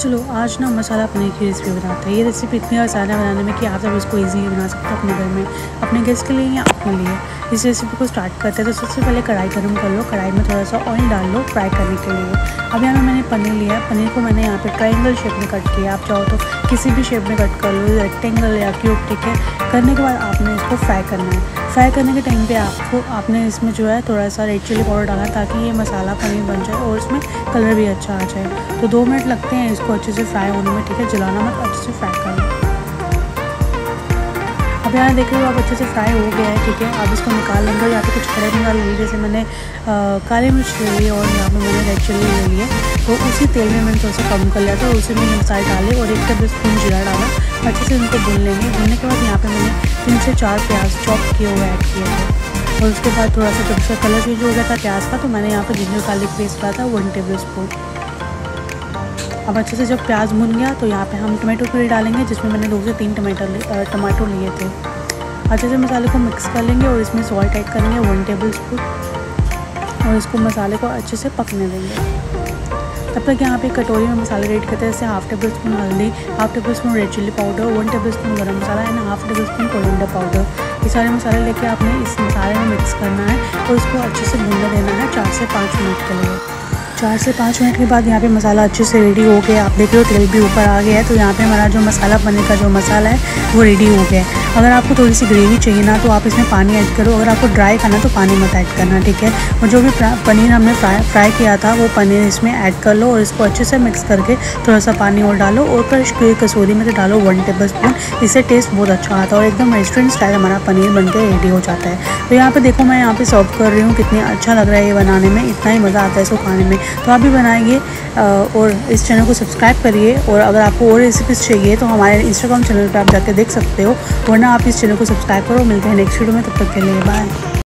चलो आज ना मसाला पनीर की रेसिपी बनाते हैं। ये रेसिपी इतनी आसान है बनाने में कि आप सब इसको इजीली बना सकते हो अपने घर में, अपने गेस्ट के लिए या अपने लिए। इस रेसिपी को स्टार्ट करते हैं तो सबसे पहले कढ़ाई गर्म कर लो। कढ़ाई में थोड़ा सा ऑयल डाल लो फ्राई करने के लिए। अब यहाँ पे मैंने पनीर लिया है। पनीर को मैंने यहाँ पे ट्रायंगल शेप में कट किया। आप चाहो तो किसी भी शेप में कट कर लो, रेक्टेंगल या क्यूब, ठीक है। करने के बाद आपने इसको फ्राई करना है। फ्राई करने के टाइम पे आपने इसमें जो है थोड़ा सा रेड चिली पाउडर डालना ताकि ये मसाला पनीर बन जाए और इसमें कलर भी अच्छा आ जाए। तो 2 मिनट लगते हैं इसको अच्छे से फ्राई होने में, ठीक है। जलाना मत, अच्छे से फ्राई कर लो। अब यहाँ देख रहे हो आप अच्छे से फ्राई हो गया है, ठीक है। अब इसको निकाल लेंगे। यहाँ पे कुछ खड़े मसाले लिए, जैसे मैंने काली मिर्च ले ली और यहाँ पे मैंने रेड चिली ले लिए। तो उसी तेल में मैंने थोड़ा सा कम कर लिया था, उसी में मसाले डाले और 1 टेबलस्पून जीरा डाला। अच्छे से इनको भून लेंगे। भूनने के बाद यहाँ पे मैंने 3 से 4 प्याज चॉप किए हुए ऐड किए थे। और उसके बाद थोड़ा सा जब उसका कलर चेंज हो गया था प्याज का, तो मैंने यहाँ पे जिंजर गार्लिक पेस्ट डाला था 1 टेबलस्पून। अब अच्छे से जब प्याज भुन गया तो यहाँ पे हम टमाटो प्यूरी डालेंगे, जिसमें मैंने 2 से 3 टमाटो लिए थे। अच्छे से मसाले को मिक्स कर लेंगे और इसमें सॉल्ट ऐड करेंगे 1 टेबलस्पून और इसको मसाले को अच्छे से पकने देंगे। तब तक यहाँ पे कटोरी में मसाले रेड करते हैं, जैसे 1/2 टेबलस्पून हल्दी, 1/2 tablespoon red chilli powder, 1 tablespoon garam masala and 1/2 tablespoon coriander powder. ये सारे मसाले लेके आपने इस मसाले में मिक्स करना है और इसको अच्छे से भूनने देना है 4 से 5 मिनट के लिए। 4 से 5 मिनट के बाद यहाँ पे मसाला अच्छे से रेडी हो गया। आप देख रहे हो तेल भी ऊपर आ गया है। तो यहाँ पे हमारा जो मसाला पनीर का जो मसाला है वो रेडी हो गया है। अगर आपको थोड़ी सी ग्रेवी चाहिए ना तो आप इसमें पानी ऐड करो। अगर आपको ड्राई खाना तो पानी मत ऐड करना, ठीक है। और जो भी पनीर हमने फ्राई किया था वो पनीर इसमें ऐड कर लो और इसको अच्छे से मिक्स करके थोड़ा सा पानी और डालो और कसूरी में डालो 1 टेबलस्पून। इससे टेस्ट बहुत अच्छा आता है और एकदम रेस्टोरेंट स्टाइल हमारा पनीर बनकर रेडी हो जाता है। तो यहाँ पे देखो मैं यहाँ पे सर्व कर रही हूँ। कितनी अच्छा लग रहा है ये बनाने में, इतना ही मज़ा आता है इसको खाने में। तो आप भी बनाइए और इस चैनल को सब्सक्राइब करिए। और अगर आपको और रेसिपीज़ चाहिए तो हमारे इंस्टाग्राम चैनल पर आप जाके देख सकते हो, वरना आप इस चैनल को सब्सक्राइब करो। मिलते हैं नेक्स्ट वीडियो में, तब तक के लिए बाय।